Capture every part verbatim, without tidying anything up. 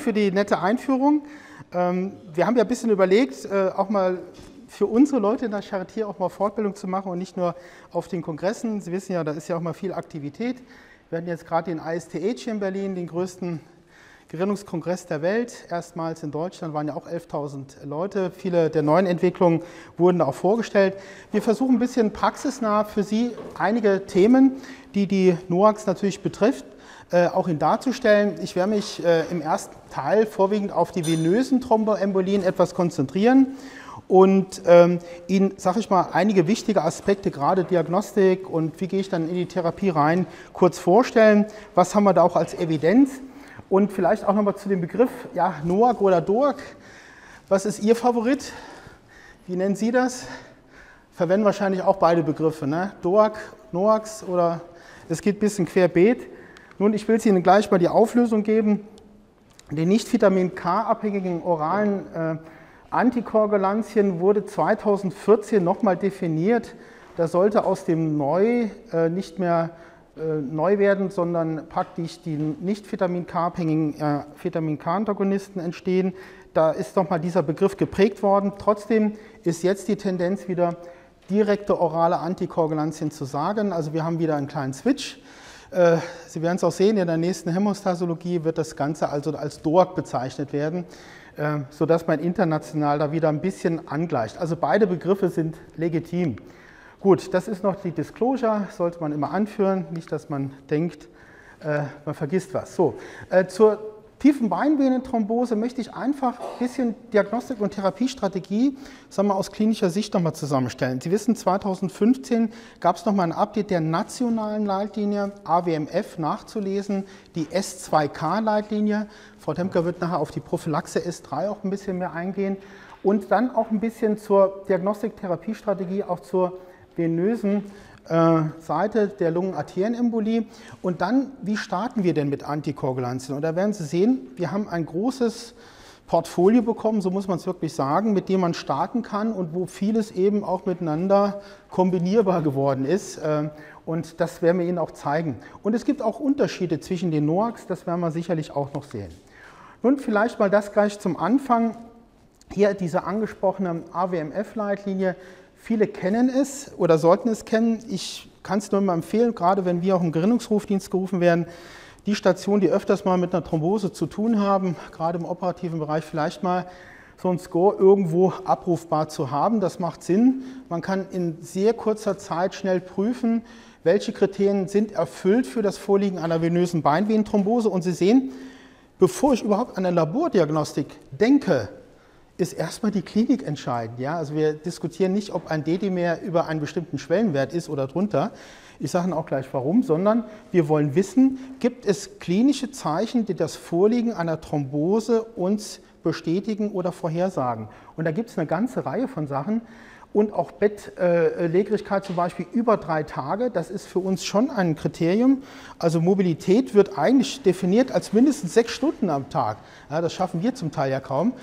für die nette Einführung. Ähm, wir haben ja ein bisschen überlegt, äh, auch mal für unsere Leute in der Charité auch mal Fortbildung zu machen und nicht nur auf den Kongressen. Sie wissen ja, da ist ja auch mal viel Aktivität. Wir hatten jetzt gerade den I S T H hier in Berlin, den größten Gerinnungskongress der Welt. Erstmals in Deutschland waren ja auch elftausend Leute. Viele der neuen Entwicklungen wurden auch vorgestellt. Wir versuchen ein bisschen praxisnah für Sie einige Themen, die die NOACs natürlich betrifft, äh, auch Ihnen darzustellen. Ich werde mich äh, im ersten Teil vorwiegend auf die venösen Thromboembolien etwas konzentrieren und ähm, Ihnen, sage ich mal, einige wichtige Aspekte, gerade Diagnostik und wie gehe ich dann in die Therapie rein, kurz vorstellen. Was haben wir da auch als Evidenz? Und vielleicht auch nochmal zu dem Begriff, ja, NOAC oder D O A C. Was ist Ihr Favorit? Wie nennen Sie das? Verwenden wahrscheinlich auch beide Begriffe, ne? D O A C, NOACs oder es geht ein bisschen querbeet. Nun, ich will es Ihnen gleich mal die Auflösung geben. Die nicht Vitamin K-abhängigen oralen äh, Antikoagulantien wurde zweitausendvierzehn nochmal definiert. Da sollte aus dem Neu äh, nicht mehr äh, neu werden, sondern praktisch die nicht Vitamin K-abhängigen äh, Vitamin K-Antagonisten entstehen. Da ist nochmal dieser Begriff geprägt worden. Trotzdem ist jetzt die Tendenz wieder, direkte orale Antikoagulantien zu sagen. Also wir haben wieder einen kleinen Switch. Äh, Sie werden es auch sehen, in der nächsten Hämostasologie wird das Ganze also als D O A C bezeichnet werden, äh, sodass man international da wieder ein bisschen angleicht. Also beide Begriffe sind legitim. Gut, das ist noch die Disclosure, sollte man immer anführen, nicht, dass man denkt, äh, man vergisst was. So, äh, zur tiefen Beinvenenthrombose möchte ich einfach ein bisschen Diagnostik und Therapiestrategie, sagen wir, aus klinischer Sicht nochmal zusammenstellen. Sie wissen, zweitausendfünfzehn gab es nochmal ein Update der nationalen Leitlinie, A W M F nachzulesen, die S zwei K-Leitlinie. Frau Temker wird nachher auf die Prophylaxe S drei auch ein bisschen mehr eingehen. Und dann auch ein bisschen zur Diagnostik-Therapiestrategie, auch zur venösen äh, Seite der Lungenarterienembolie. Und dann, wie starten wir denn mit Antikoagulantien? Und da werden Sie sehen, wir haben ein großes Portfolio bekommen, so muss man es wirklich sagen, mit dem man starten kann und wo vieles eben auch miteinander kombinierbar geworden ist. Äh, und das werden wir Ihnen auch zeigen. Und es gibt auch Unterschiede zwischen den NOACs, das werden wir sicherlich auch noch sehen. Nun vielleicht mal das gleich zum Anfang. Hier diese angesprochene A W M F-Leitlinie. Viele kennen es oder sollten es kennen. Ich kann es nur mal empfehlen, gerade wenn wir auch im Gerinnungsrufdienst gerufen werden, die Stationen, die öfters mal mit einer Thrombose zu tun haben, gerade im operativen Bereich vielleicht mal so ein Score irgendwo abrufbar zu haben. Das macht Sinn. Man kann in sehr kurzer Zeit schnell prüfen, welche Kriterien sind erfüllt für das Vorliegen einer venösen Beinvenenthrombose. Und Sie sehen, bevor ich überhaupt an eine Labordiagnostik denke, ist erstmal die Klinik entscheidend. Ja? Also wir diskutieren nicht, ob ein D-Dimer über einen bestimmten Schwellenwert ist oder drunter. Ich sage Ihnen auch gleich warum, sondern wir wollen wissen, gibt es klinische Zeichen, die das Vorliegen einer Thrombose uns bestätigen oder vorhersagen. Und da gibt es eine ganze Reihe von Sachen. Und auch Bettlägerigkeit zum Beispiel über drei Tage, das ist für uns schon ein Kriterium. Also Mobilität wird eigentlich definiert als mindestens sechs Stunden am Tag. Ja, das schaffen wir zum Teil ja kaum.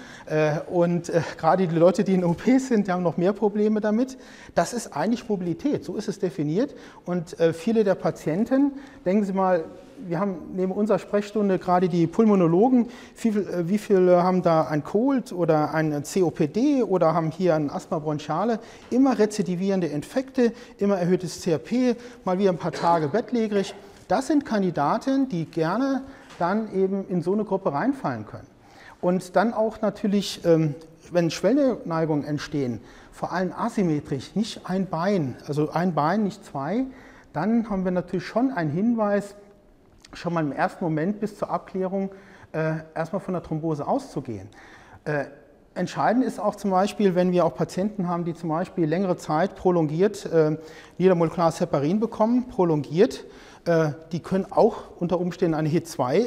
Und gerade die Leute, die in O P sind, die haben noch mehr Probleme damit. Das ist eigentlich Mobilität, so ist es definiert. Und viele der Patienten, denken Sie mal, wir haben neben unserer Sprechstunde gerade die Pulmonologen, wie viele wie viel haben da ein Cold oder ein C O P D oder haben hier ein Asthma bronchiale, immer rezidivierende Infekte, immer erhöhtes C R P, mal wieder ein paar Tage bettlägerig. Das sind Kandidaten, die gerne dann eben in so eine Gruppe reinfallen können. Und dann auch natürlich, wenn Schwellenneigungen entstehen, vor allem asymmetrisch, nicht ein Bein, also ein Bein, nicht zwei, dann haben wir natürlich schon einen Hinweis, schon mal im ersten Moment bis zur Abklärung äh, erstmal von der Thrombose auszugehen. Äh, entscheidend ist auch zum Beispiel, wenn wir auch Patienten haben, die zum Beispiel längere Zeit prolongiert äh, niedermolekulares Heparin bekommen, prolongiert, äh, die können auch unter Umständen eine H I T zwei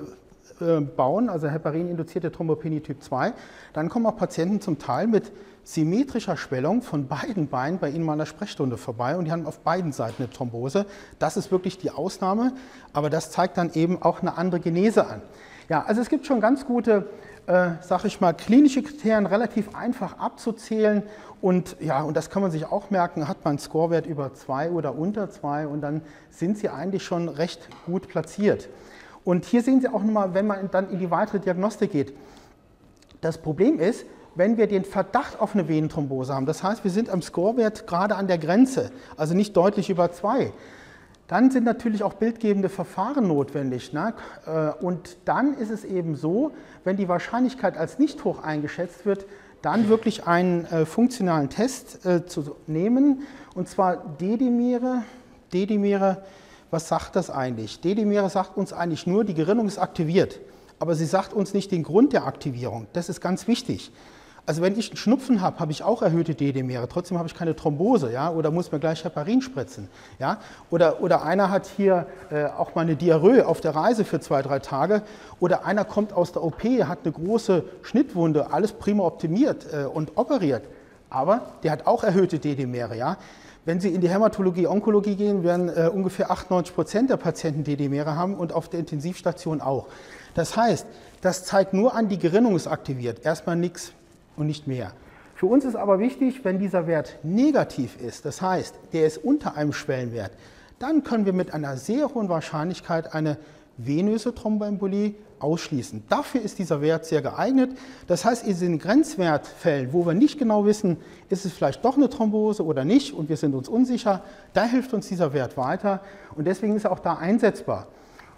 äh, äh, bauen, also Heparin-induzierte Thrombopenie Typ zwei. Dann kommen auch Patienten zum Teil mit symmetrischer Schwellung von beiden Beinen bei Ihnen mal in der Sprechstunde vorbei und die haben auf beiden Seiten eine Thrombose. Das ist wirklich die Ausnahme, aber das zeigt dann eben auch eine andere Genese an. Ja, also es gibt schon ganz gute, äh, sag ich mal, klinische Kriterien, relativ einfach abzuzählen und ja, und das kann man sich auch merken, hat man einen Scorewert über zwei oder unter zwei und dann sind Sie eigentlich schon recht gut platziert. Und hier sehen Sie auch nochmal, wenn man dann in die weitere Diagnostik geht. Das Problem ist, wenn wir den Verdacht auf eine Venenthrombose haben, das heißt, wir sind am Scorewert gerade an der Grenze, also nicht deutlich über zwei, dann sind natürlich auch bildgebende Verfahren notwendig. Ne? Und dann ist es eben so, wenn die Wahrscheinlichkeit als nicht hoch eingeschätzt wird, dann wirklich einen äh, funktionalen Test äh, zu nehmen, und zwar D-Dimere. D-Dimere, was sagt das eigentlich? D-Dimere sagt uns eigentlich nur, die Gerinnung ist aktiviert, aber sie sagt uns nicht den Grund der Aktivierung. Das ist ganz wichtig. Also wenn ich einen Schnupfen habe, habe ich auch erhöhte D-Dimere, trotzdem habe ich keine Thrombose, ja, oder muss mir gleich Heparin spritzen. Ja? Oder, oder einer hat hier äh, auch mal eine Diarrhoe auf der Reise für zwei, drei Tage, oder einer kommt aus der O P, hat eine große Schnittwunde, alles prima optimiert äh, und operiert, aber der hat auch erhöhte D-Dimere. Ja? Wenn Sie in die Hämatologie, Onkologie gehen, werden äh, ungefähr achtundneunzig Prozent der Patienten D-Dimere haben und auf der Intensivstation auch. Das heißt, das zeigt nur an, die Gerinnung ist aktiviert, erstmal nichts und nicht mehr. Für uns ist aber wichtig, wenn dieser Wert negativ ist, das heißt, der ist unter einem Schwellenwert, dann können wir mit einer sehr hohen Wahrscheinlichkeit eine venöse Thromboembolie ausschließen. Dafür ist dieser Wert sehr geeignet. Das heißt, in den Grenzwertfällen, wo wir nicht genau wissen, ist es vielleicht doch eine Thrombose oder nicht und wir sind uns unsicher, da hilft uns dieser Wert weiter und deswegen ist er auch da einsetzbar.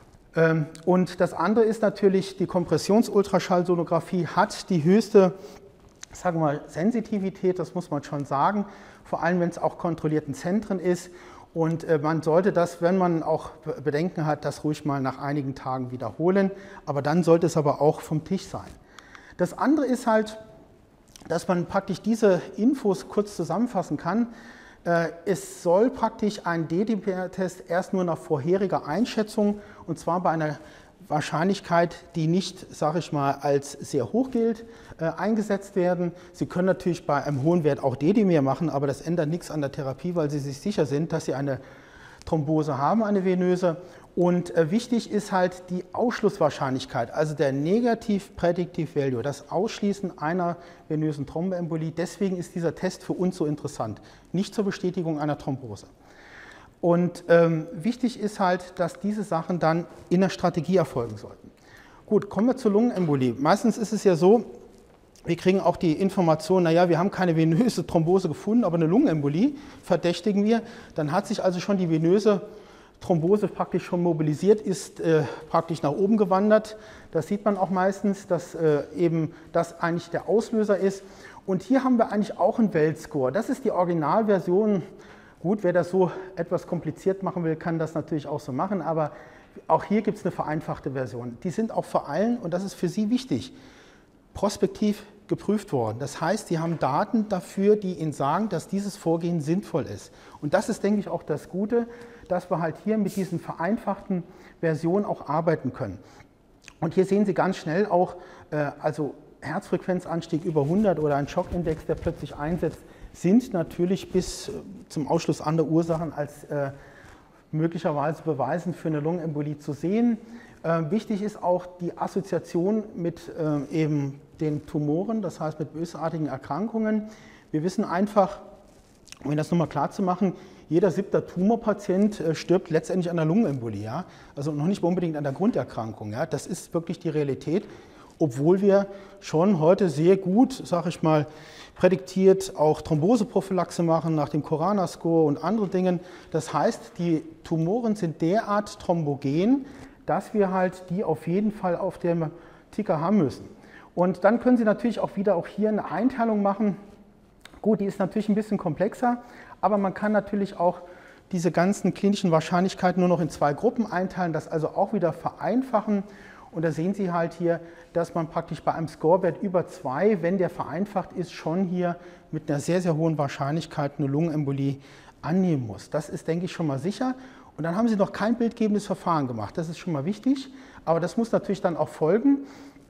Und das andere ist natürlich, die Kompressionsultraschallsonographie hat die höchste, sagen wir mal, Sensitivität, das muss man schon sagen, vor allem wenn es auch kontrollierten Zentren ist. Und man sollte das, wenn man auch Bedenken hat, das ruhig mal nach einigen Tagen wiederholen, aber dann sollte es aber auch vom Tisch sein. Das andere ist halt, dass man praktisch diese Infos kurz zusammenfassen kann. Es soll praktisch ein D-Dimer-Test erst nur nach vorheriger Einschätzung, und zwar bei einer Wahrscheinlichkeit, die nicht, sage ich mal, als sehr hoch gilt, äh, eingesetzt werden. Sie können natürlich bei einem hohen Wert auch D-Dimer machen, aber das ändert nichts an der Therapie, weil Sie sich sicher sind, dass Sie eine Thrombose haben, eine venöse. Und äh, wichtig ist halt die Ausschlusswahrscheinlichkeit, also der Negative Predictive Value, das Ausschließen einer venösen Thromboembolie. Deswegen ist dieser Test für uns so interessant, nicht zur Bestätigung einer Thrombose. Und ähm, wichtig ist halt, dass diese Sachen dann in der Strategie erfolgen sollten. Gut, kommen wir zur Lungenembolie. Meistens ist es ja so, wir kriegen auch die Information, naja, wir haben keine venöse Thrombose gefunden, aber eine Lungenembolie verdächtigen wir. Dann hat sich also schon die venöse Thrombose praktisch schon mobilisiert, ist äh, praktisch nach oben gewandert. Das sieht man auch meistens, dass äh, eben das eigentlich der Auslöser ist. Und hier haben wir eigentlich auch einen Weltscore. Das ist die Originalversion. Gut, wer das so etwas kompliziert machen will, kann das natürlich auch so machen, aber auch hier gibt es eine vereinfachte Version. Die sind auch vor allem, und das ist für Sie wichtig, prospektiv geprüft worden. Das heißt, Sie haben Daten dafür, die Ihnen sagen, dass dieses Vorgehen sinnvoll ist. Und das ist, denke ich, auch das Gute, dass wir halt hier mit diesen vereinfachten Versionen auch arbeiten können. Und hier sehen Sie ganz schnell auch, äh, also Herzfrequenzanstieg über hundert oder ein Schockindex, der plötzlich einsetzt, sind natürlich bis zum Ausschluss anderer Ursachen als äh, möglicherweise Beweisen für eine Lungenembolie zu sehen. Äh, wichtig ist auch die Assoziation mit äh, eben den Tumoren, das heißt mit bösartigen Erkrankungen. Wir wissen einfach, um das nochmal klar zu machen, jeder siebte Tumorpatient äh, stirbt letztendlich an der Lungenembolie, ja? Also noch nicht unbedingt an der Grunderkrankung. Ja? Das ist wirklich die Realität, obwohl wir schon heute sehr gut, sage ich mal, prädiktiert auch Thromboseprophylaxe machen nach dem Corona-Score und anderen Dingen. Das heißt, die Tumoren sind derart thrombogen, dass wir halt die auf jeden Fall auf dem Ticker haben müssen. Und dann können Sie natürlich auch wieder auch hier eine Einteilung machen. Gut, die ist natürlich ein bisschen komplexer, aber man kann natürlich auch diese ganzen klinischen Wahrscheinlichkeiten nur noch in zwei Gruppen einteilen, das also auch wieder vereinfachen. Und da sehen Sie halt hier, dass man praktisch bei einem Scorewert über zwei, wenn der vereinfacht ist, schon hier mit einer sehr, sehr hohen Wahrscheinlichkeit eine Lungenembolie annehmen muss. Das ist, denke ich, schon mal sicher. Und dann haben Sie noch kein bildgebendes Verfahren gemacht. Das ist schon mal wichtig, aber das muss natürlich dann auch folgen.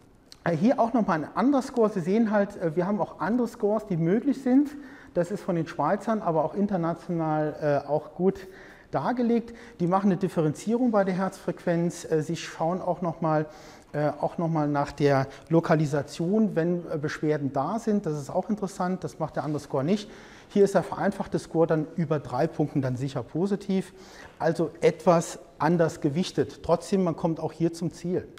Hier auch nochmal ein anderer Score. Sie sehen halt, wir haben auch andere Scores, die möglich sind. Das ist von den Schweizern, aber auch international äh, auch gut dargelegt. Die machen eine Differenzierung bei der Herzfrequenz. Sie schauen auch nochmal äh, auch noch mal nach der Lokalisation, wenn äh, Beschwerden da sind. Das ist auch interessant, das macht der andere Score nicht. Hier ist der vereinfachte Score dann über drei Punkten dann sicher positiv, also etwas anders gewichtet. Trotzdem, man kommt auch hier zum Ziel.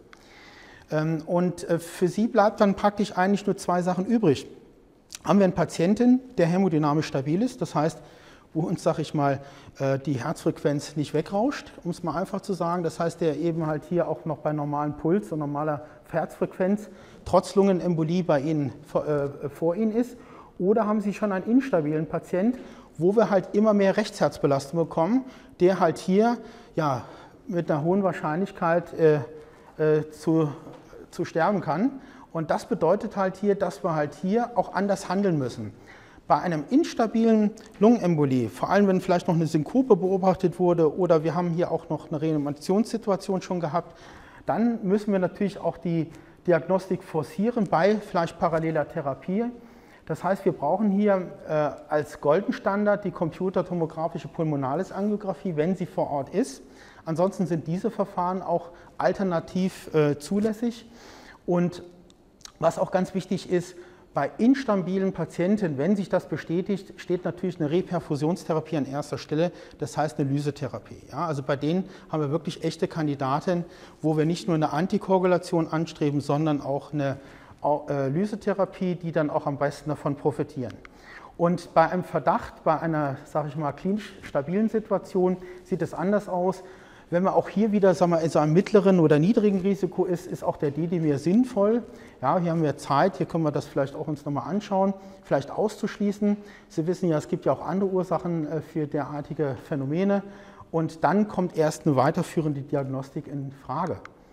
Und für Sie bleibt dann praktisch eigentlich nur zwei Sachen übrig. Haben wir einen Patienten, der hämodynamisch stabil ist, das heißt, wo uns, sag ich mal, die Herzfrequenz nicht wegrauscht, um es mal einfach zu sagen. Das heißt, der eben halt hier auch noch bei normalem Puls und normaler Herzfrequenz trotz Lungenembolie bei Ihnen äh, vor Ihnen ist. Oder haben Sie schon einen instabilen Patient, wo wir halt immer mehr Rechtsherzbelastung bekommen, der halt hier ja, mit einer hohen Wahrscheinlichkeit äh, äh, zu, zu sterben kann. Und das bedeutet halt hier, dass wir halt hier auch anders handeln müssen. Bei einem instabilen Lungenembolie, vor allem wenn vielleicht noch eine Synkope beobachtet wurde oder wir haben hier auch noch eine Reanimationssituation schon gehabt, dann müssen wir natürlich auch die Diagnostik forcieren bei vielleicht paralleler Therapie. Das heißt, wir brauchen hier äh, als Goldenstandard die computertomografische Pulmonalis-Angiografie, wenn sie vor Ort ist. Ansonsten sind diese Verfahren auch alternativ äh, zulässig. Und was auch ganz wichtig ist, bei instabilen Patienten, wenn sich das bestätigt, steht natürlich eine Reperfusionstherapie an erster Stelle, das heißt eine Lysetherapie. Ja, also bei denen haben wir wirklich echte Kandidaten, wo wir nicht nur eine Antikoagulation anstreben, sondern auch eine äh, Lysetherapie, die dann auch am besten davon profitieren. Und bei einem Verdacht, bei einer, sage ich mal, klinisch stabilen Situation sieht es anders aus. Wenn man auch hier wieder, sagen wir, in so einem mittleren oder niedrigen Risiko ist, ist auch der D-Dimer sinnvoll. Ja, hier haben wir Zeit, hier können wir das vielleicht auch uns nochmal anschauen, vielleicht auszuschließen. Sie wissen ja, es gibt ja auch andere Ursachen für derartige Phänomene. Und dann kommt erst eine weiterführende Diagnostik in Frage.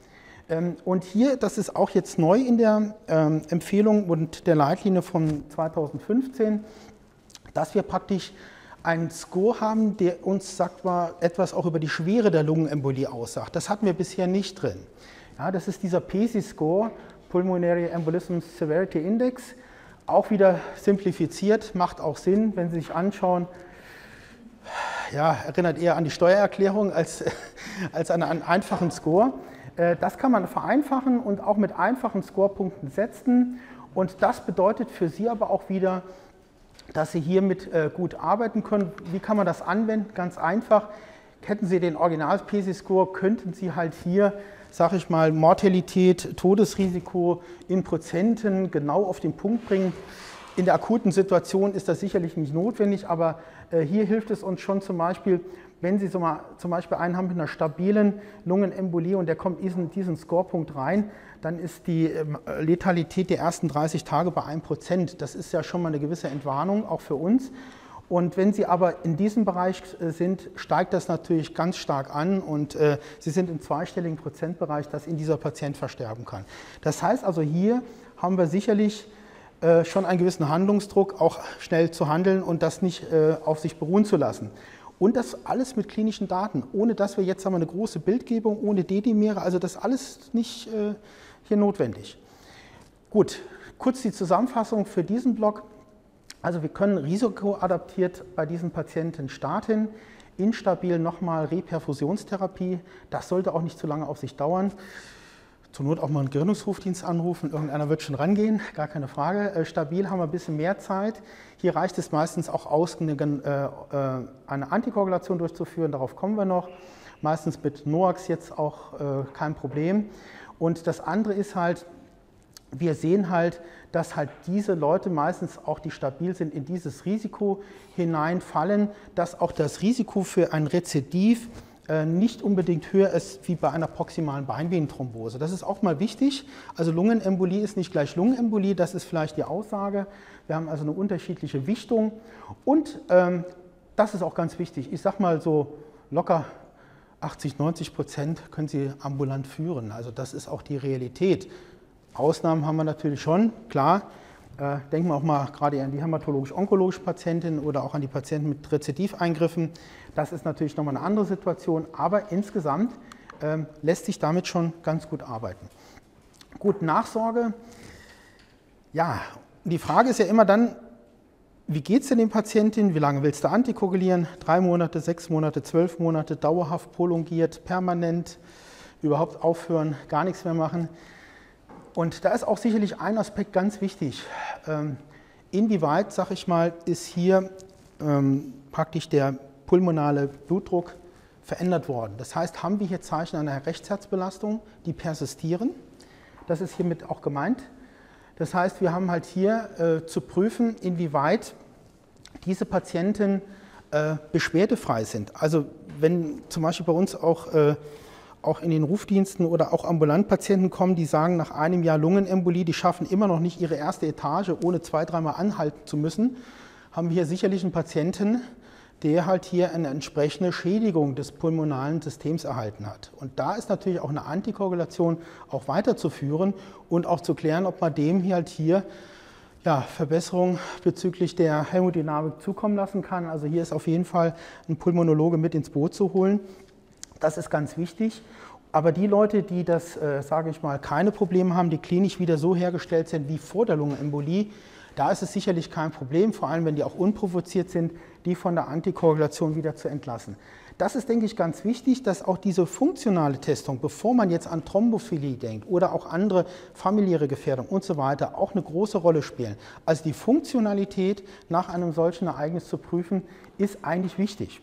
Und hier, das ist auch jetzt neu in der Empfehlung und der Leitlinie von zweitausendfünfzehn, dass wir praktisch einen Score haben, der uns, sagt mal, etwas auch über die Schwere der Lungenembolie aussagt. Das hatten wir bisher nicht drin. Ja, das ist dieser P E S I-Score, Pulmonary Embolism Severity Index, auch wieder simplifiziert, macht auch Sinn, wenn Sie sich anschauen, ja, erinnert eher an die Steuererklärung als, als an einen einfachen Score. Das kann man vereinfachen und auch mit einfachen Scorepunkten setzen. Und das bedeutet für Sie aber auch wieder, dass Sie hiermit äh, gut arbeiten können. Wie kann man das anwenden? Ganz einfach. Hätten Sie den Original-P E S I-Score, könnten Sie halt hier, sage ich mal, Mortalität, Todesrisiko in Prozenten genau auf den Punkt bringen. In der akuten Situation ist das sicherlich nicht notwendig, aber äh, hier hilft es uns schon zum Beispiel, wenn Sie so mal, zum Beispiel einen haben mit einer stabilen Lungenembolie und der kommt in diesen Scorepunkt rein, dann ist die Letalität der ersten dreißig Tage bei ein Prozent. Das ist ja schon mal eine gewisse Entwarnung, auch für uns. Und wenn Sie aber in diesem Bereich sind, steigt das natürlich ganz stark an und äh, Sie sind im zweistelligen Prozentbereich, dass Ihnen dieser Patient versterben kann. Das heißt also, hier haben wir sicherlich äh, schon einen gewissen Handlungsdruck, auch schnell zu handeln und das nicht äh, auf sich beruhen zu lassen. Und das alles mit klinischen Daten, ohne dass wir jetzt haben wir eine große Bildgebung, ohne D-Dimere, also das alles nicht äh, hier notwendig. Gut, kurz die Zusammenfassung für diesen Block. Also wir können risikoadaptiert bei diesen Patienten starten, instabil nochmal Reperfusionstherapie, das sollte auch nicht zu lange auf sich dauern. Zur Not auch mal einen Gerinnungsrufdienst anrufen, irgendeiner wird schon rangehen, gar keine Frage. Stabil haben wir ein bisschen mehr Zeit. Hier reicht es meistens auch aus, eine, äh, eine Antikoagulation durchzuführen, darauf kommen wir noch. Meistens mit NOACs jetzt auch äh, kein Problem. Und das andere ist halt, wir sehen halt, dass halt diese Leute meistens auch, die stabil sind, in dieses Risiko hineinfallen, dass auch das Risiko für ein Rezidiv nicht unbedingt höher ist wie bei einer proximalen Beinvenenthrombose. Das ist auch mal wichtig. Also Lungenembolie ist nicht gleich Lungenembolie, das ist vielleicht die Aussage. Wir haben also eine unterschiedliche Wichtung. Und ähm, das ist auch ganz wichtig. Ich sage mal so locker achtzig, neunzig Prozent können Sie ambulant führen. Also das ist auch die Realität. Ausnahmen haben wir natürlich schon, klar. Äh, denken wir auch mal gerade an die hämatologisch-onkologischen Patientinnen oder auch an die Patienten mit Rezidiveingriffen. Das ist natürlich nochmal eine andere Situation, aber insgesamt äh, lässt sich damit schon ganz gut arbeiten. Gut, Nachsorge. Ja, die Frage ist ja immer dann, wie geht es denn den Patientinnen? Wie lange willst du antikoagulieren? Drei Monate, sechs Monate, zwölf Monate, dauerhaft, prolongiert, permanent, überhaupt aufhören, gar nichts mehr machen? Und da ist auch sicherlich ein Aspekt ganz wichtig. inwieweit, sag ich mal, ist hier ähm, praktisch der pulmonale Blutdruck verändert worden. Das heißt, haben wir hier Zeichen einer Rechtsherzbelastung, die persistieren. Das ist hiermit auch gemeint. Das heißt, wir haben halt hier äh, zu prüfen, inwieweit diese Patienten äh, beschwerdefrei sind. Also wenn zum Beispiel bei uns auch, äh, auch in den Rufdiensten oder auch ambulant Patienten kommen, die sagen, nach einem Jahr Lungenembolie, die schaffen immer noch nicht ihre erste Etage, ohne zwei, dreimal anhalten zu müssen, haben wir hier sicherlich einen Patienten, der halt hier eine entsprechende Schädigung des pulmonalen Systems erhalten hat. Und da ist natürlich auch eine Antikoagulation auch weiterzuführen und auch zu klären, ob man dem hier halt hier ja, Verbesserung bezüglich der Hämodynamik zukommen lassen kann. Also hier ist auf jeden Fall ein Pulmonologe mit ins Boot zu holen. Das ist ganz wichtig. Aber die Leute, die das, äh, sage ich mal, keine Probleme haben, die klinisch wieder so hergestellt sind wie vor der Lungenembolie, da ist es sicherlich kein Problem, vor allem wenn die auch unprovoziert sind, die von der Antikoagulation wieder zu entlassen. Das ist, denke ich, ganz wichtig, dass auch diese funktionale Testung, bevor man jetzt an Thrombophilie denkt oder auch andere familiäre Gefährdung und so weiter, auch eine große Rolle spielen. Also die Funktionalität nach einem solchen Ereignis zu prüfen, ist eigentlich wichtig.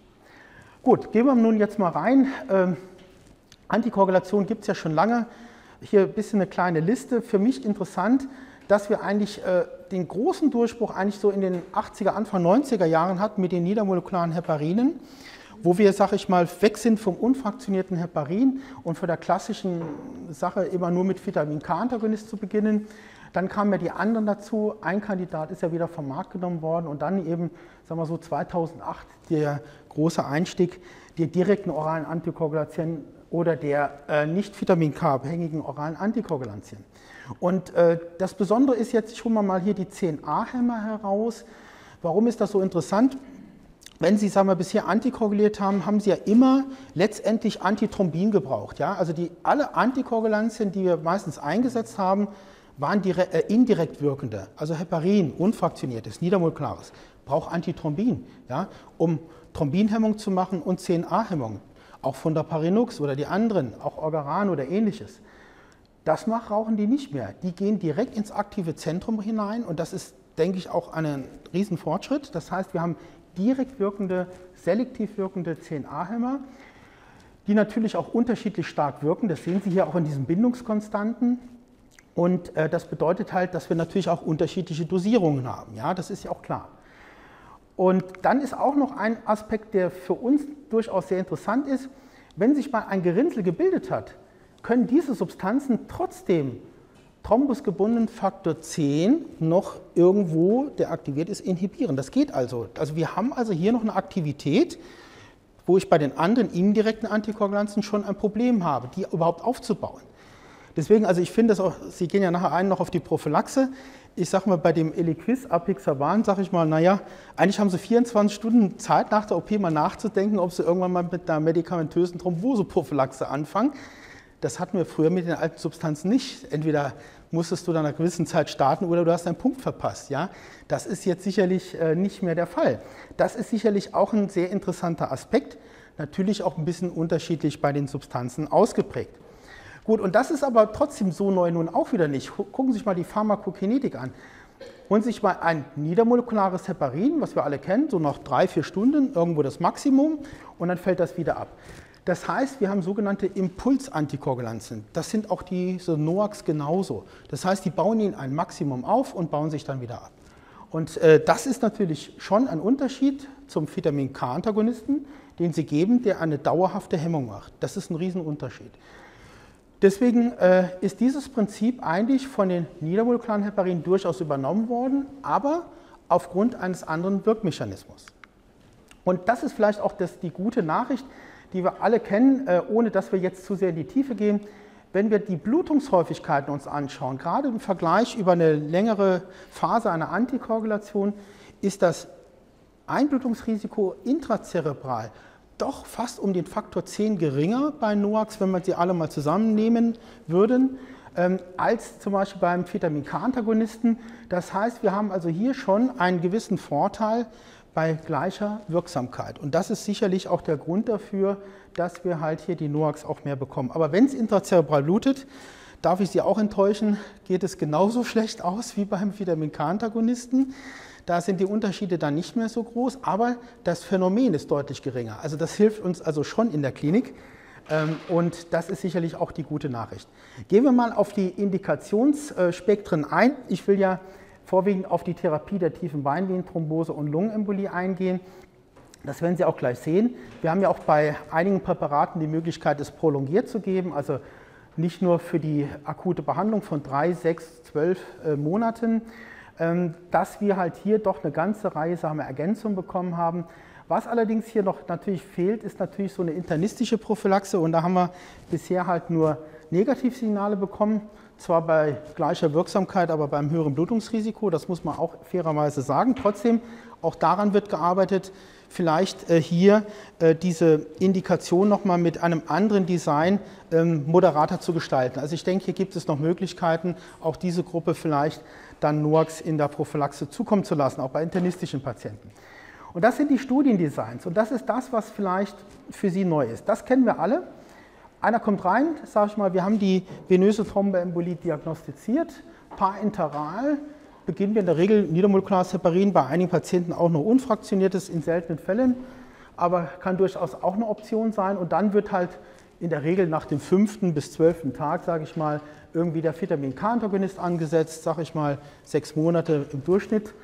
Gut, gehen wir nun jetzt mal rein. Ähm, Antikoagulation gibt es ja schon lange. Hier ein bisschen eine kleine Liste. Für mich interessant, dass wir eigentlich äh, den großen Durchbruch eigentlich so in den achtziger, Anfang neunziger Jahren hatten mit den niedermolekularen Heparinen, wo wir, sag ich mal, weg sind vom unfraktionierten Heparin und von der klassischen Sache immer nur mit Vitamin-K-Antagonist zu beginnen. Dann kamen ja die anderen dazu. Ein Kandidat ist ja wieder vom Markt genommen worden und dann eben, sagen wir so, zweitausendacht der große Einstieg der direkten oralen Antikoagulantien oder der äh, nicht Vitamin-K-abhängigen oralen Antikoagulantien. Und äh, das Besondere ist jetzt, ich hole mal hier die zehn A-Hämmer heraus. Warum ist das so interessant? Wenn Sie, sagen wir, bisher antikoaguliert haben, haben Sie ja immer letztendlich Antithrombin gebraucht. Ja? Also die, alle Antikoagulantien, die wir meistens eingesetzt haben, waren direkt, äh, indirekt wirkende. Also Heparin, unfraktioniertes, niedermolekulares, braucht Antithrombin, ja? Um Thrombinhemmung zu machen und zehn A-Hemmung. Auch von der Parinux oder die anderen, auch Orgaran oder ähnliches. Das macht, rauchen die nicht mehr. Die gehen direkt ins aktive Zentrum hinein und das ist, denke ich, auch ein Riesenfortschritt. Das heißt, wir haben direkt wirkende, selektiv wirkende zehn A-Hämmer, die natürlich auch unterschiedlich stark wirken. Das sehen Sie hier auch in diesen Bindungskonstanten. Und äh, das bedeutet halt, dass wir natürlich auch unterschiedliche Dosierungen haben. Ja, das ist ja auch klar. Und dann ist auch noch ein Aspekt, der für uns durchaus sehr interessant ist. Wenn sich mal ein Gerinnsel gebildet hat, können diese Substanzen trotzdem thrombusgebundenen Faktor zehn noch irgendwo, der aktiviert ist, inhibieren. Das geht also. Also wir haben also hier noch eine Aktivität, wo ich bei den anderen indirekten Antikoagulantien schon ein Problem habe, die überhaupt aufzubauen. Deswegen, also ich finde das auch, Sie gehen ja nachher ein noch auf die Prophylaxe. Ich sage mal, bei dem Eliquis Apixaban sage ich mal, naja, eigentlich haben Sie vierundzwanzig Stunden Zeit nach der O P mal nachzudenken, ob Sie irgendwann mal mit einer medikamentösen Thromboseprophylaxe anfangen. Das hatten wir früher mit den alten Substanzen nicht. Entweder musstest du dann nach einer gewissen Zeit starten oder du hast einen Punkt verpasst. Ja? Das ist jetzt sicherlich äh, nicht mehr der Fall. Das ist sicherlich auch ein sehr interessanter Aspekt, natürlich auch ein bisschen unterschiedlich bei den Substanzen ausgeprägt. Gut, und das ist aber trotzdem so neu nun auch wieder nicht. Gucken Sie sich mal die Pharmakokinetik an. Holen Sie sich mal ein niedermolekulares Heparin, was wir alle kennen, so nach drei, vier Stunden, irgendwo das Maximum, und dann fällt das wieder ab. Das heißt, wir haben sogenannte Impulsantikoagulantien. Das sind auch diese NOACs genauso. Das heißt, die bauen ihnen ein Maximum auf und bauen sich dann wieder ab. Und äh, das ist natürlich schon ein Unterschied zum Vitamin-K-Antagonisten, den sie geben, der eine dauerhafte Hemmung macht. Das ist ein Riesenunterschied. Deswegen äh, ist dieses Prinzip eigentlich von den niedermolekularen Heparinen durchaus übernommen worden, aber aufgrund eines anderen Wirkmechanismus. Und das ist vielleicht auch das, die gute Nachricht, die wir alle kennen, äh, ohne dass wir jetzt zu sehr in die Tiefe gehen. Wenn wir die Blutungshäufigkeiten uns anschauen, gerade im Vergleich über eine längere Phase einer Antikoagulation, ist das Einblutungsrisiko intrazerebral doch fast um den Faktor zehn geringer bei NOACs, wenn man sie alle mal zusammennehmen würden, ähm, als zum Beispiel beim Vitamin-K-Antagonisten. Das heißt, wir haben also hier schon einen gewissen Vorteil bei gleicher Wirksamkeit. Und das ist sicherlich auch der Grund dafür, dass wir halt hier die NOACs auch mehr bekommen. Aber wenn es intrazerebral blutet, darf ich Sie auch enttäuschen, geht es genauso schlecht aus wie beim Vitamin-K-Antagonisten. Da sind die Unterschiede dann nicht mehr so groß, aber das Phänomen ist deutlich geringer. Also das hilft uns also schon in der Klinik und das ist sicherlich auch die gute Nachricht. Gehen wir mal auf die Indikationsspektren ein. Ich will ja vorwiegend auf die Therapie der tiefen Beinvenenthrombose und Lungenembolie eingehen. Das werden Sie auch gleich sehen. Wir haben ja auch bei einigen Präparaten die Möglichkeit, es prolongiert zu geben, also nicht nur für die akute Behandlung von drei, sechs, zwölf äh, Monaten, ähm, dass wir halt hier doch eine ganze Reihe sagen wir, Ergänzungen bekommen haben. Was allerdings hier noch natürlich fehlt, ist natürlich so eine internistische Prophylaxe und da haben wir bisher halt nur Negativsignale bekommen, zwar bei gleicher Wirksamkeit, aber beim höheren Blutungsrisiko, das muss man auch fairerweise sagen. Trotzdem, auch daran wird gearbeitet, vielleicht äh, hier äh, diese Indikation nochmal mit einem anderen Design ähm, moderater zu gestalten. Also ich denke, hier gibt es noch Möglichkeiten, auch diese Gruppe vielleicht dann N O A C S in der Prophylaxe zukommen zu lassen, auch bei internistischen Patienten. Und das sind die Studiendesigns und das ist das, was vielleicht für Sie neu ist. Das kennen wir alle. Einer kommt rein, sage ich mal, wir haben die venöse Thromboembolie diagnostiziert, parenteral, beginnen wir in der Regel niedermolekulares Heparin, bei einigen Patienten auch noch unfraktioniertes in seltenen Fällen, aber kann durchaus auch eine Option sein. Und dann wird halt in der Regel nach dem fünften bis zwölften Tag, sage ich mal, irgendwie der Vitamin-K-Antagonist angesetzt, sage ich mal, sechs Monate im Durchschnitt.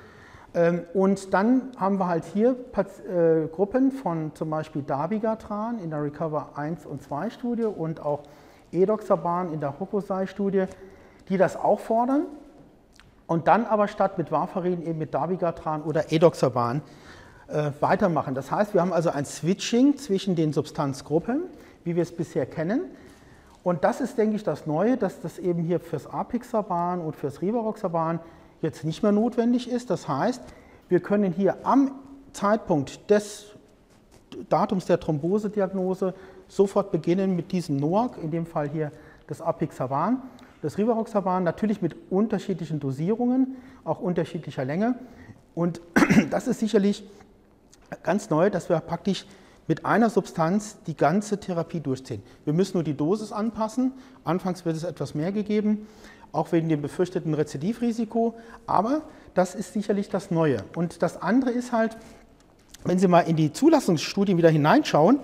Und dann haben wir halt hier Gruppen von zum Beispiel Dabigatran in der Recover eins und zwei Studie und auch Edoxaban in der Hokusai-Studie, die das auch fordern. Und dann aber statt mit Warfarin eben mit Dabigatran oder Edoxaban äh, weitermachen. Das heißt, wir haben also ein Switching zwischen den Substanzgruppen, wie wir es bisher kennen. Und das ist, denke ich, das Neue, dass das eben hier fürs Apixaban und fürs Rivaroxaban jetzt nicht mehr notwendig ist. Das heißt, wir können hier am Zeitpunkt des Datums der Thrombosediagnose sofort beginnen mit diesem N O A C, in dem Fall hier das Apixaban. Das Rivaroxaban natürlich mit unterschiedlichen Dosierungen, auch unterschiedlicher Länge. Und das ist sicherlich ganz neu, dass wir praktisch mit einer Substanz die ganze Therapie durchziehen. Wir müssen nur die Dosis anpassen. Anfangs wird es etwas mehr gegeben, auch wegen dem befürchteten Rezidivrisiko. Aber das ist sicherlich das Neue. Und das andere ist halt, wenn Sie mal in die Zulassungsstudien wieder hineinschauen,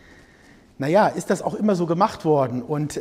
naja, ist das auch immer so gemacht worden. Und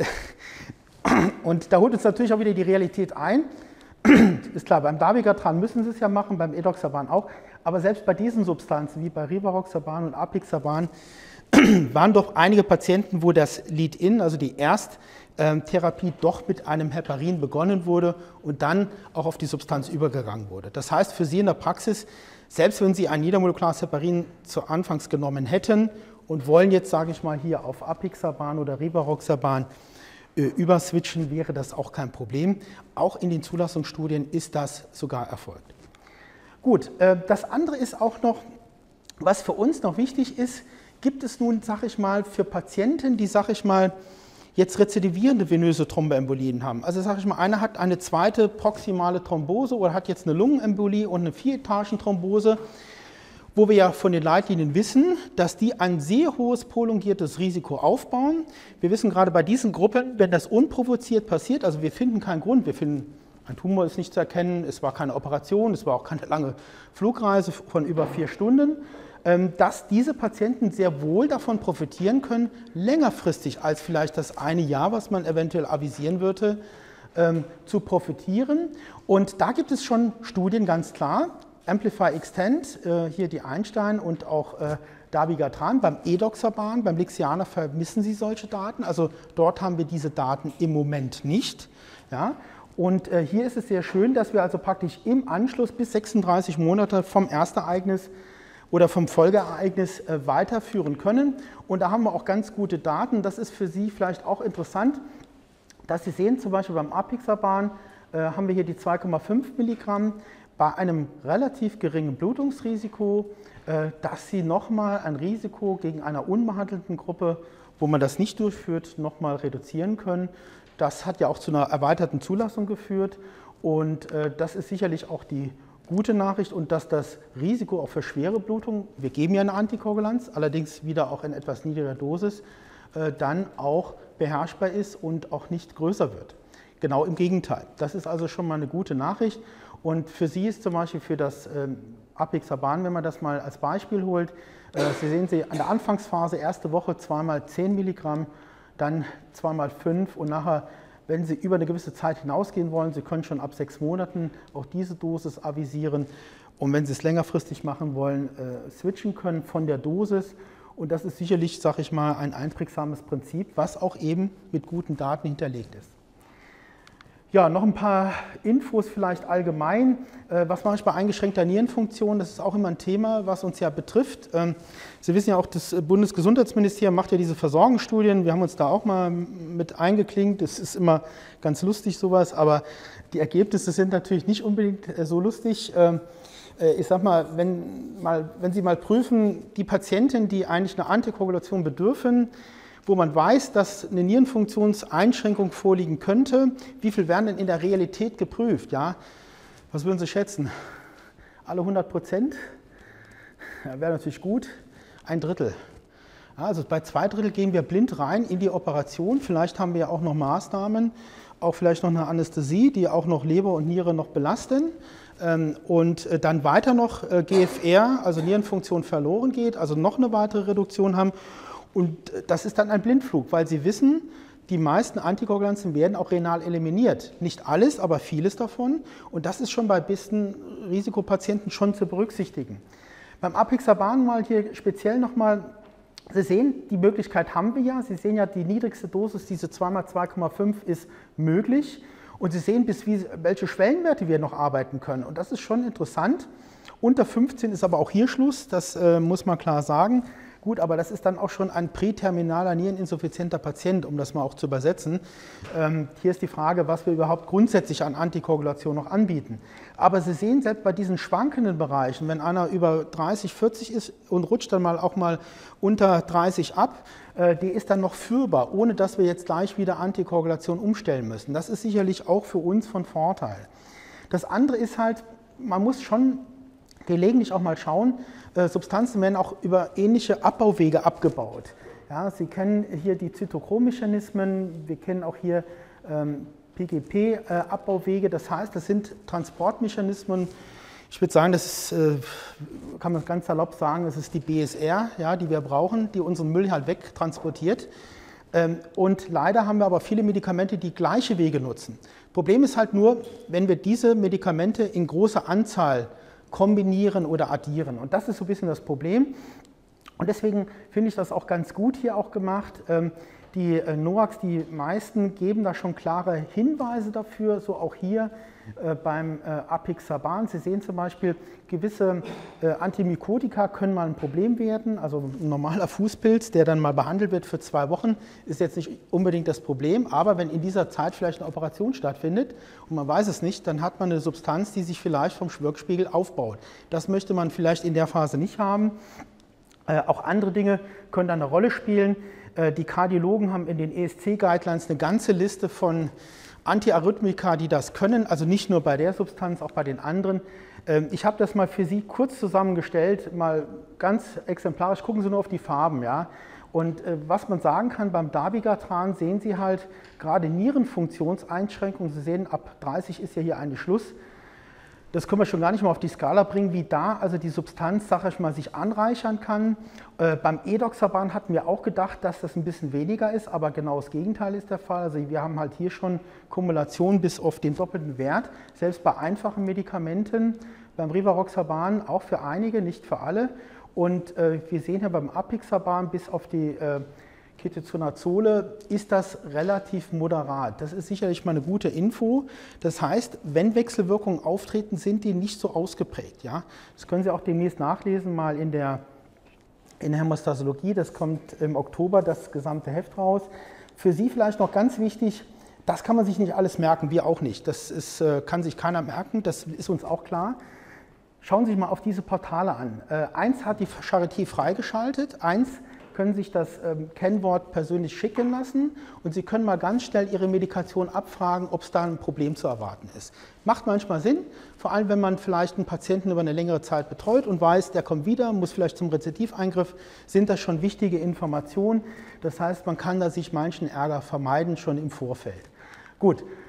Und da holt uns natürlich auch wieder die Realität ein. Ist klar, beim Dabigatran müssen Sie es ja machen, beim Edoxaban auch. Aber selbst bei diesen Substanzen, wie bei Rivaroxaban und Apixaban, waren doch einige Patienten, wo das Lead-In, also die Ersttherapie, doch mit einem Heparin begonnen wurde und dann auch auf die Substanz übergegangen wurde. Das heißt, für Sie in der Praxis, selbst wenn Sie ein niedermolekulares Heparin zu Anfangs genommen hätten und wollen jetzt, sage ich mal, hier auf Apixaban oder Rivaroxaban überswitchen, wäre das auch kein Problem. Auch in den Zulassungsstudien ist das sogar erfolgt. Gut, das andere ist auch noch, was für uns noch wichtig ist, gibt es nun, sage ich mal, für Patienten, die, sage ich mal, jetzt rezidivierende venöse Thromboembolien haben. Also sage ich mal, einer hat eine zweite proximale Thrombose oder hat jetzt eine Lungenembolie und eine Vieretagenthrombose, wo wir ja von den Leitlinien wissen, dass die ein sehr hohes prolongiertes Risiko aufbauen. Wir wissen gerade bei diesen Gruppen, wenn das unprovoziert passiert, also wir finden keinen Grund, wir finden, ein Tumor ist nicht zu erkennen, es war keine Operation, es war auch keine lange Flugreise von über vier Stunden, dass diese Patienten sehr wohl davon profitieren können, längerfristig als vielleicht das eine Jahr, was man eventuell avisieren würde, zu profitieren. Und da gibt es schon Studien, ganz klar, Amplify Extend, hier die Einstein und auch Dabigatran, beim Edoxaban, beim Lixiana vermissen Sie solche Daten, also dort haben wir diese Daten im Moment nicht. Ja? Und hier ist es sehr schön, dass wir also praktisch im Anschluss bis sechsunddreißig Monate vom Erstereignis oder vom Folgeereignis weiterführen können. Und da haben wir auch ganz gute Daten. Das ist für Sie vielleicht auch interessant, dass Sie sehen, zum Beispiel beim Apixaban haben wir hier die zwei Komma fünf Milligramm, bei einem relativ geringen Blutungsrisiko, dass Sie nochmal ein Risiko gegen einer unbehandelten Gruppe, wo man das nicht durchführt, nochmal reduzieren können. Das hat ja auch zu einer erweiterten Zulassung geführt und das ist sicherlich auch die gute Nachricht und dass das Risiko auch für schwere Blutung, wir geben ja eine Antikoagulanz, allerdings wieder auch in etwas niedriger Dosis, dann auch beherrschbar ist und auch nicht größer wird. Genau im Gegenteil. Das ist also schon mal eine gute Nachricht. Und für Sie ist zum Beispiel für das ähm, Apixaban, wenn man das mal als Beispiel holt, äh, Sie sehen Sie an der Anfangsphase, erste Woche zweimal zehn Milligramm, dann zweimal fünf und nachher, wenn Sie über eine gewisse Zeit hinausgehen wollen, Sie können schon ab sechs Monaten auch diese Dosis avisieren. Und wenn Sie es längerfristig machen wollen, äh, switchen können von der Dosis. Und das ist sicherlich, sage ich mal, ein einprägsames Prinzip, was auch eben mit guten Daten hinterlegt ist. Ja, noch ein paar Infos vielleicht allgemein. Äh, was mache ich bei eingeschränkter Nierenfunktion? Das ist auch immer ein Thema, was uns ja betrifft. Ähm, Sie wissen ja auch, das Bundesgesundheitsministerium macht ja diese Versorgungsstudien. Wir haben uns da auch mal mit eingeklinkt. Das ist immer ganz lustig sowas, aber die Ergebnisse sind natürlich nicht unbedingt äh, so lustig. Ähm, Ich sage mal, wenn, mal, wenn Sie mal prüfen, die Patienten, die eigentlich eine Antikoagulation bedürfen, wo man weiß, dass eine Nierenfunktionseinschränkung vorliegen könnte, wie viel werden denn in der Realität geprüft? Ja? Was würden Sie schätzen? Alle hundert Prozent? Ja, wäre natürlich gut. Ein Drittel. Ja, also bei zwei Drittel gehen wir blind rein in die Operation. Vielleicht haben wir ja auch noch Maßnahmen, auch vielleicht noch eine Anästhesie, die auch noch Leber und Niere noch belasten. Und dann weiter noch G F R, also Nierenfunktion verloren geht, also noch eine weitere Reduktion haben. Und das ist dann ein Blindflug, weil Sie wissen, die meisten Antikoagulantien werden auch renal eliminiert. Nicht alles, aber vieles davon. Und das ist schon bei besten Risikopatienten schon zu berücksichtigen. Beim Apixaban mal hier speziell nochmal, Sie sehen, die Möglichkeit haben wir ja. Sie sehen ja, die niedrigste Dosis, diese zwei mal zwei Komma fünf, ist möglich. Und Sie sehen, bis wie, welche Schwellenwerte wir noch arbeiten können. Und das ist schon interessant. Unter fünfzehn ist aber auch hier Schluss, das äh, muss man klar sagen. Gut, aber das ist dann auch schon ein präterminaler niereninsuffizienter Patient, um das mal auch zu übersetzen. Ähm, hier ist die Frage, was wir überhaupt grundsätzlich an Antikoagulation noch anbieten. Aber Sie sehen, selbst bei diesen schwankenden Bereichen, wenn einer über dreißig, vierzig ist und rutscht dann mal auch mal unter dreißig ab, äh, die ist dann noch führbar, ohne dass wir jetzt gleich wieder Antikoagulation umstellen müssen. Das ist sicherlich auch für uns von Vorteil. Das andere ist halt, man muss schon gelegentlich auch mal schauen, äh, Substanzen werden auch über ähnliche Abbauwege abgebaut. Ja, Sie kennen hier die Zytochrom-Mechanismen, wir kennen auch hier ähm, P G P-Abbauwege, das heißt, das sind Transportmechanismen. Ich würde sagen, das ist, äh, kann man ganz salopp sagen, das ist die B S R, ja, die wir brauchen, die unseren Müll halt wegtransportiert. Ähm, und leider haben wir aber viele Medikamente, die gleiche Wege nutzen. Problem ist halt nur, wenn wir diese Medikamente in großer Anzahl kombinieren oder addieren. Und das ist so ein bisschen das Problem. Und deswegen finde ich das auch ganz gut hier auch gemacht. Die NOACs, die meisten geben da schon klare Hinweise dafür, so auch hier beim Apixaban. Sie sehen zum Beispiel, gewisse Antimykotika können mal ein Problem werden. Also ein normaler Fußpilz, der dann mal behandelt wird für zwei Wochen, ist jetzt nicht unbedingt das Problem. Aber wenn in dieser Zeit vielleicht eine Operation stattfindet und man weiß es nicht, dann hat man eine Substanz, die sich vielleicht vom Schwirkspiegel aufbaut. Das möchte man vielleicht in der Phase nicht haben. Auch andere Dinge können da eine Rolle spielen. Die Kardiologen haben in den E S C-Guidelines eine ganze Liste von Antiarrhythmika, die das können, also nicht nur bei der Substanz, auch bei den anderen. Ich habe das mal für Sie kurz zusammengestellt, mal ganz exemplarisch, gucken Sie nur auf die Farben. Ja? Und was man sagen kann, beim Dabigatran sehen Sie halt gerade Nierenfunktionseinschränkungen. Sie sehen, ab dreißig ist ja hier eigentlich Schluss. Das können wir schon gar nicht mal auf die Skala bringen, wie da also die Substanz, sag ich mal, sich anreichern kann. Äh, beim Edoxaban hatten wir auch gedacht, dass das ein bisschen weniger ist, aber genau das Gegenteil ist der Fall. Also wir haben halt hier schon Kumulation bis auf den doppelten Wert, selbst bei einfachen Medikamenten, beim Rivaroxaban auch für einige, nicht für alle. Und äh, wir sehen hier beim Apixaban bis auf die äh, Ketoconazole ist das relativ moderat. Das ist sicherlich mal eine gute Info. Das heißt, wenn Wechselwirkungen auftreten, sind die nicht so ausgeprägt. Ja? Das können Sie auch demnächst nachlesen, mal in der, in der Hämostasiologie. Das kommt im Oktober, das gesamte Heft raus. Für Sie vielleicht noch ganz wichtig, das kann man sich nicht alles merken, wir auch nicht. Das ist, kann sich keiner merken, das ist uns auch klar. Schauen Sie sich mal auf diese Portale an. Eins hat die Charité freigeschaltet, eins können sich das ähm, Kennwort persönlich schicken lassen und Sie können mal ganz schnell Ihre Medikation abfragen, ob es da ein Problem zu erwarten ist. Macht manchmal Sinn, vor allem wenn man vielleicht einen Patienten über eine längere Zeit betreut und weiß, der kommt wieder, muss vielleicht zum Rezidiveingriff, sind das schon wichtige Informationen. Das heißt, man kann da sich manchen Ärger vermeiden, schon im Vorfeld. Gut.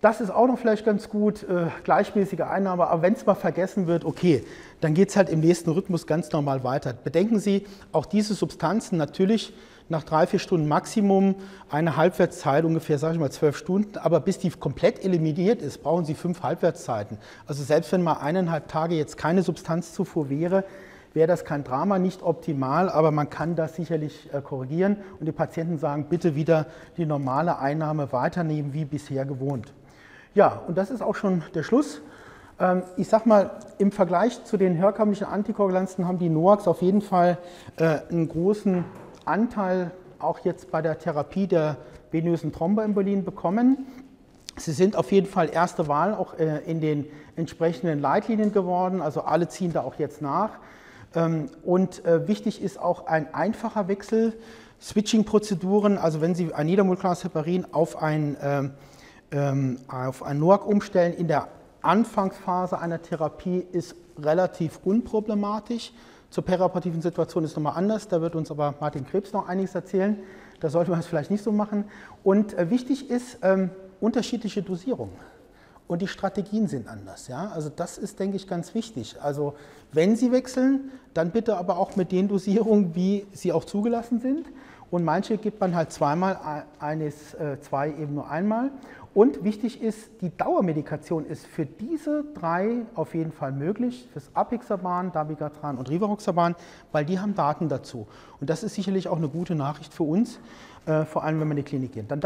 Das ist auch noch vielleicht ganz gut, äh, gleichmäßige Einnahme, aber wenn es mal vergessen wird, okay, dann geht es halt im nächsten Rhythmus ganz normal weiter. Bedenken Sie, auch diese Substanzen natürlich nach drei, vier Stunden Maximum eine Halbwertszeit, ungefähr, sage ich mal, zwölf Stunden, aber bis die komplett eliminiert ist, brauchen Sie fünf Halbwertszeiten. Also selbst wenn mal eineinhalb Tage jetzt keine Substanzzufuhr wäre, wäre das kein Drama, nicht optimal, aber man kann das sicherlich äh, korrigieren und die Patienten sagen, bitte wieder die normale Einnahme weiternehmen, wie bisher gewohnt. Ja, und das ist auch schon der Schluss. Ähm, ich sage mal, im Vergleich zu den herkömmlichen Antikoagulanten haben die N O A Cs auf jeden Fall äh, einen großen Anteil auch jetzt bei der Therapie der venösen Thromboembolien bekommen. Sie sind auf jeden Fall erste Wahl auch äh, in den entsprechenden Leitlinien geworden, also alle ziehen da auch jetzt nach. Und wichtig ist auch ein einfacher Wechsel, Switching-Prozeduren, also wenn Sie ein niedermolekulars Heparin auf ein, ähm, auf ein N O A C umstellen, in der Anfangsphase einer Therapie ist relativ unproblematisch. Zur perioperativen Situation ist es nochmal anders, da wird uns aber Martin Krebs noch einiges erzählen, da sollte man es vielleicht nicht so machen. Und äh, wichtig ist ähm, unterschiedliche Dosierungen. Und die Strategien sind anders. Ja? Also das ist, denke ich, ganz wichtig. Also wenn Sie wechseln, dann bitte aber auch mit den Dosierungen, wie sie auch zugelassen sind. Und manche gibt man halt zweimal, eines, äh, zwei eben nur einmal. Und wichtig ist, die Dauermedikation ist für diese drei auf jeden Fall möglich, fürs Apixaban, Dabigatran und Rivaroxaban, weil die haben Daten dazu. Und das ist sicherlich auch eine gute Nachricht für uns, äh, vor allem wenn wir in die Klinik gehen. Dann